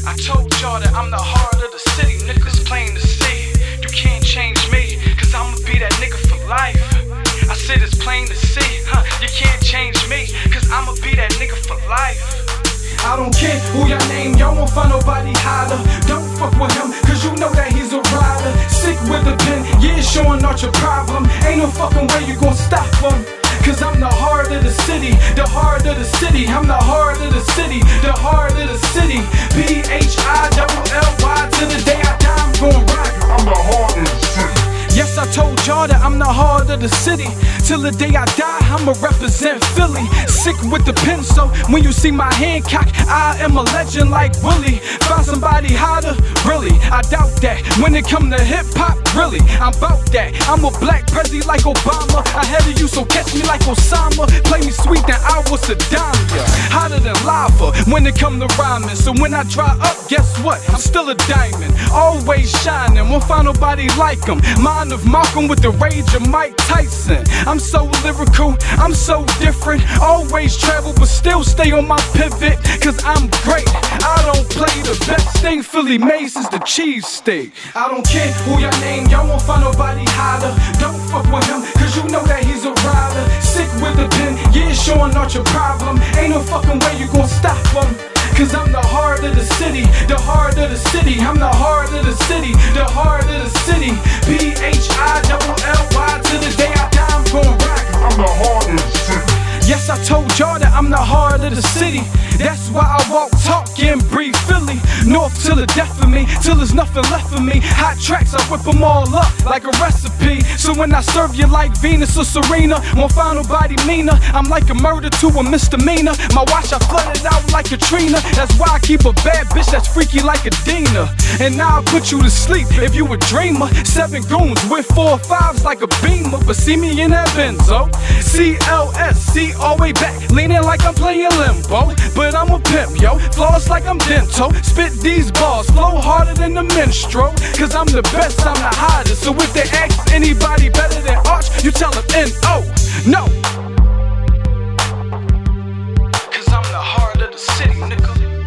I told y'all that I'm the heart of the city, niggas plain to see. You can't change me, cause I'ma be that nigga for life. I said it's plain to see, you can't change me, cause I'ma be that nigga for life. I don't care who your name, y'all won't find nobody hotter. Don't fuck with him, cause you know that he's a rider. Sick with the pen, yeah, showing out your problem. Ain't no fucking way you gon' stop him. Cause I'm the heart of the city, the heart of the city. I'm the heart of the city, the heart of the city. P-H-I-L-L-Y, till the day I die, I'm gon' rock. I'm the heart of the city. Yes, I told y'all that I'm the heart of the city. Till the day I die, I'ma represent Philly. Sick with the pen, so when you see my hand cock, I am a legend like Willie. Find somebody hotter, really, I doubt that. When it come to hip-hop, really, I'm about that. I'm a black president like Obama. Ahead of you, so catch me like Osama. Play me sweet, then I was Saddam. Hotter than lava when it come to rhyming. So when I dry up, guess what? I'm still a diamond, always shining. Won't find nobody like him. Mind of Malcolm with the rage of Mike Tyson. I'm so lyrical, I'm so different. Always travel, but still stay on my pivot. Cause I'm great, I don't play. The best thing Philly makes is the cheesesteak. I don't care who your name, y'all won't find nobody hotter. Don't fuck with him, cause you know that he's a rider. Sick with the pen, yeah, showing out your problem. Ain't no fucking way you gon' stop him. Cause I'm the heart of the city, the heart of the city. I'm the heart of the city, the heart of the city. P-H-I-L-L-Y, till the day I die, I'm gon' rock. I'm the heart of the city. Yes, I told y'all that I'm the heart of the city. That's why I walk, talk, and breathe Philly. North till the death of me, till there's nothing left of me. Hot tracks, I whip them all up like a recipe. So when I serve you like Venus or Serena, won't find nobody meaner. I'm like a murder to a misdemeanor. My watch, I flood it out like Katrina. That's why I keep a bad bitch that's freaky like a Dina. And now I put you to sleep if you a dreamer. 7 goons with 4 5s like a Beamer. But see me in that Benzo, CLSC all way back, leaning like I'm playing limbo. But I'm a pimp, yo, flawless like I'm Dento. Spit these bars, flow harder than the minstrel. Cause I'm the best, I'm the hottest. So if they ask anybody better than Arch, you tell them N-O, no. Cause I'm the heart of the city, nigga.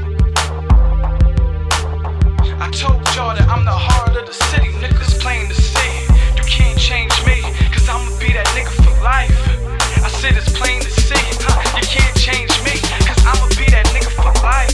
I told y'all that I'm the heart of the city, niggas plain to see. You can't change me, cause I'ma be that nigga for life. I said it's plain to see, you can't change me, cause I'ma be that nigga for life.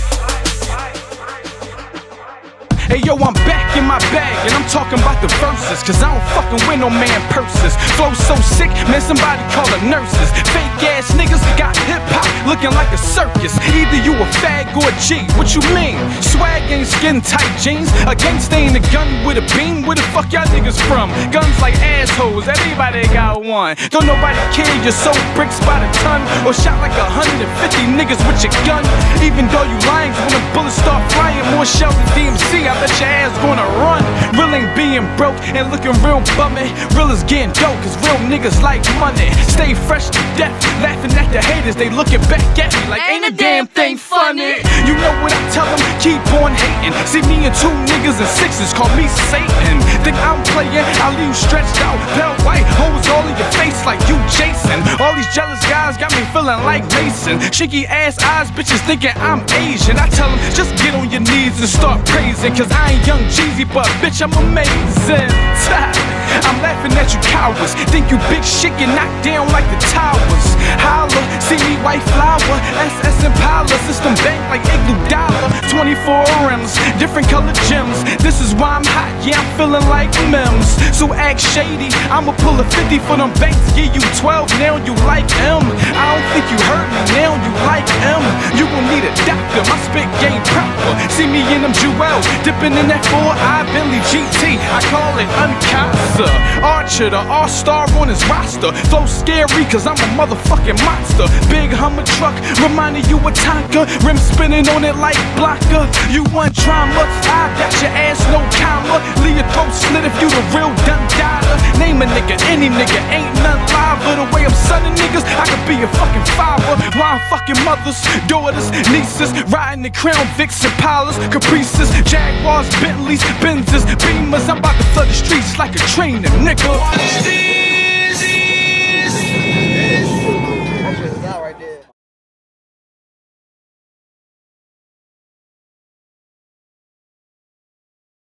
Hey yo, I'm back in my bag, and I'm talking about the verses. Cause I don't fucking win no man purses. Flow so sick, man, somebody call the nurses. Fake ass niggas got hip-hop looking like a circus. Either you a fag or a G, what you mean? Swag ain't skin tight jeans. A gangsta ain't a gun with a beam. Where the fuck y'all niggas from? Guns like assholes, everybody got one. Don't nobody care, you sold bricks by the ton. Or shot like 150 niggas with your gun. Even though you lying, when the bullets start flying, more shells than DMC, I bet your ass gonna run. Real ain't being broke and looking real bummy. Real is getting dope, cause real niggas like money. Stay fresh to death, laughing at the haters. They looking back at me like ain't a damn thing funny. You know what I tell them, keep on hating. See me and 2 niggas and 6s, call me Satan. Think I'm playing, I leave you stretched out, belt white, hoes all in your face like you Jason. All these jealous guys got me feeling like Mason. Shaky ass eyes, bitches thinking I'm Asian. I tell them, just get on your knees and start praising. Cause I ain't young Jeezy, but bitch, I'm amazing. I'm laughing at you cowards. Think you big shit, get knocked down like the towers. Holla, see me white flower, SS Impala, system bank like Igloo Dollar. 24 rims, different color gems. This is why I'm hot, yeah, I'm feeling like Mims. So act shady, I'ma pull a 50 for them banks. Give you 12, now you like M. I don't think you heard me, now you like M. You gon' need a doctor, my spit game proper. See me in them jewels, dipping in that 4i Bentley GT. I call it Uncasa. Archer, the all-star on his roster. Flow scary, cause I'm a motherfucking monster. Big Hummer truck, reminding you of Tonka. Rim spinning on it like Blanca. You want drama, I got your ass, no comma. Leave your throat slit if you the real done dollar. Name a nigga, any nigga, ain't none live. But the way I'm sunning niggas, I could be a fucking father. Why I'm fucking mothers, daughters, nieces, riding the Crown Vics, Impalas, Caprices, Jaguars, Bentleys, Benzes, Beamers. I'm about to flood the streets like a train, nigga.